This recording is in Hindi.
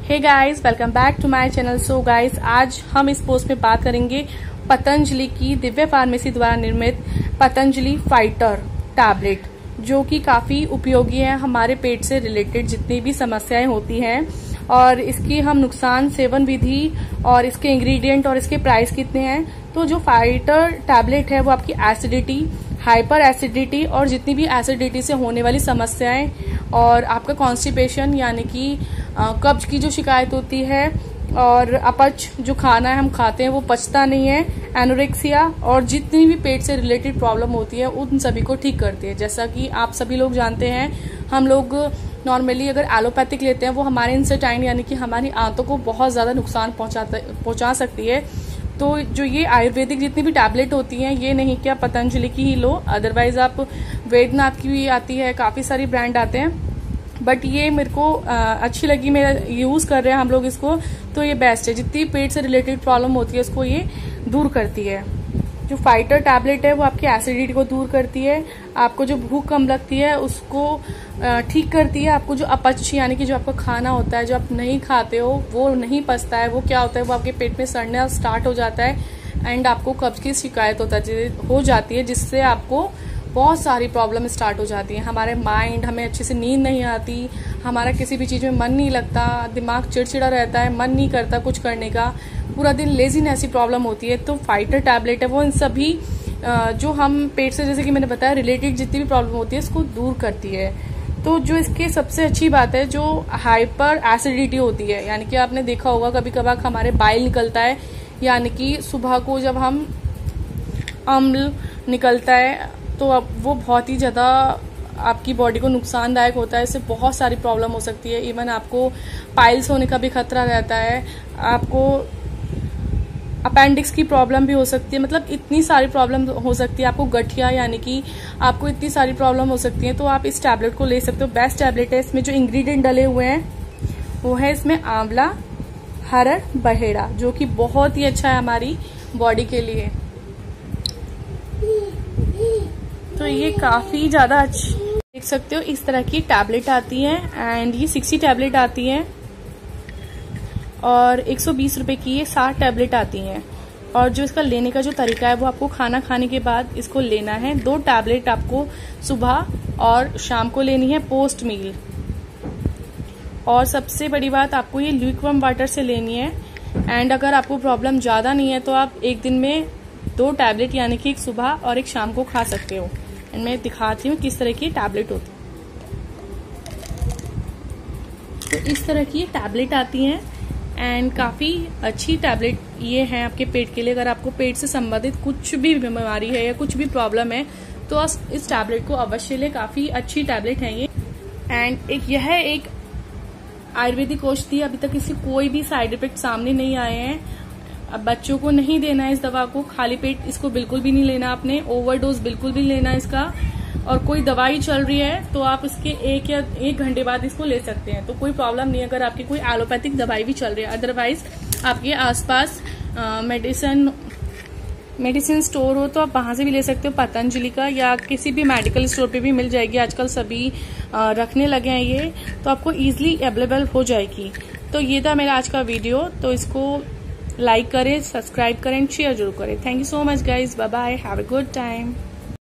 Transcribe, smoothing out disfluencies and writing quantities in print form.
Hey guys, welcome back to my channel. So guys, आज हम इस पोस्ट में बात करेंगे पतंजलि की दिव्य फार्मेसी द्वारा निर्मित पतंजलि फाइटर टैबलेट, जो कि काफी उपयोगी है हमारे पेट से रिलेटेड जितनी भी समस्याएं होती हैं, और इसकी हम नुकसान, सेवन विधि और इसके इंग्रेडिएंट और इसके प्राइस कितने हैं। तो जो फाइटर टैबलेट है वो आपकी एसिडिटी, हाइपर एसिडिटी और जितनी भी एसिडिटी से होने वाली समस्याएं और आपका कॉन्स्टिपेशन यानी कि कब्ज की जो शिकायत होती है, और अपच, जो खाना है हम खाते हैं वो पचता नहीं है, एनोरेक्सिया और जितनी भी पेट से रिलेटेड प्रॉब्लम होती है उन सभी को ठीक करती है। जैसा कि आप सभी लोग जानते हैं, हम लोग नॉर्मली अगर एलोपैथिक लेते हैं वो हमारे इंसेटाइन यानी कि हमारी आंतों को बहुत ज्यादा नुकसान पहुंचा सकती है। तो जो ये आयुर्वेदिक जितनी भी टैबलेट होती हैं, ये नहीं कि आप पतंजलि की ही लो, अदरवाइज आप वैद्यनाथ की भी आती है, काफी सारी ब्रांड आते हैं, बट ये मेरे को अच्छी लगी, मेरा यूज कर रहे हैं हम लोग इसको, तो ये बेस्ट है। जितनी पेट से रिलेटेड प्रॉब्लम होती है उसको ये दूर करती है। जो फाइटर टैबलेट है वो आपकी एसिडिटी को दूर करती है, आपको जो भूख कम लगती है उसको ठीक करती है, आपको जो अपच यानी कि जो आपका खाना होता है जो आप नहीं खाते हो वो नहीं पचता है, वो क्या होता है, वो आपके पेट में सड़ना स्टार्ट हो जाता है एंड आपको कब्ज की शिकायत हो जाती है, जिससे आपको बहुत सारी प्रॉब्लम स्टार्ट हो जाती है। हमारे माइंड, हमें अच्छे से नींद नहीं आती, हमारा किसी भी चीज में मन नहीं लगता, दिमाग चिड़चिड़ा रहता है, मन नहीं करता कुछ करने का, पूरा दिन लेजीनेस ऐसी प्रॉब्लम होती है। तो फाइटर टैबलेट है वो इन सभी जो हम पेट से, जैसे कि मैंने बताया, रिलेटेड जितनी भी प्रॉब्लम होती है इसको दूर करती है। तो जो इसकी सबसे अच्छी बात है, जो हाइपर एसिडिटी होती है, यानी कि आपने देखा होगा कभी कभार हमारे बाइल निकलता है, यानी कि सुबह को जब हम अम्ल निकलता है तो अब वो बहुत ही ज़्यादा आपकी बॉडी को नुकसानदायक होता है, इससे बहुत सारी प्रॉब्लम हो सकती है। इवन आपको पाइल्स होने का भी खतरा रहता है, आपको अपेंडिक्स की प्रॉब्लम भी हो सकती है, मतलब इतनी सारी प्रॉब्लम हो सकती है, आपको गठिया यानी कि आपको इतनी सारी प्रॉब्लम हो सकती है। तो आप इस टैबलेट को ले सकते हो, बेस्ट टैबलेट है। इसमें जो इंग्रेडिएंट डले हुए हैं वो है इसमें आंवला, हरड़, बहेड़ा, जो कि बहुत ही अच्छा है हमारी बॉडी के लिए। तो ये काफी ज्यादा अच्छी, देख सकते हो इस तरह की टैबलेट आती है एंड ये 60 टैबलेट आती है और 120 रुपए की ये 60 टैबलेट आती हैं। और जो इसका लेने का जो तरीका है वो आपको खाना खाने के बाद इसको लेना है। 2 टैबलेट आपको सुबह और शाम को लेनी है पोस्ट मील। और सबसे बड़ी बात, आपको ये ल्यूकवार्म वाटर से लेनी है। एंड अगर आपको प्रॉब्लम ज्यादा नहीं है तो आप एक दिन में 2 टैबलेट यानी कि एक सुबह और एक शाम को खा सकते हो। एंड मैं दिखाती हूँ किस तरह की टैबलेट होती है। तो इस तरह की टैबलेट आती हैं एंड काफी अच्छी टैबलेट ये है आपके पेट के लिए। अगर आपको पेट से संबंधित कुछ भी बीमारी है या कुछ भी प्रॉब्लम है तो इस टैबलेट को अवश्य ले, काफी अच्छी टैबलेट है ये। एंड यह एक आयुर्वेदिक औषधि, अभी तक इससे कोई भी साइड इफेक्ट सामने नहीं आए हैं। अब बच्चों को नहीं देना है इस दवा को, खाली पेट इसको बिल्कुल भी नहीं लेना आपने, ओवरडोज बिल्कुल भी लेना इसका। और कोई दवाई चल रही है तो आप इसके 1 घंटे बाद इसको ले सकते हैं, तो कोई प्रॉब्लम नहीं। अगर आपकी कोई एलोपैथिक दवाई भी चल रही है, अदरवाइज आपके आसपास मेडिसिन स्टोर हो तो आप वहां से भी ले सकते हो, पतंजलि का, या किसी भी मेडिकल स्टोर पे भी मिल जाएगी। आजकल सभी रखने लगे हैं ये, तो आपको इजिली अवेलेबल हो जाएगी। तो ये था मेरा आज का वीडियो, तो इसको लाइक करें, सब्सक्राइब करें, शेयर जरूर करें। Thank you so much guys, bye bye, have a good time.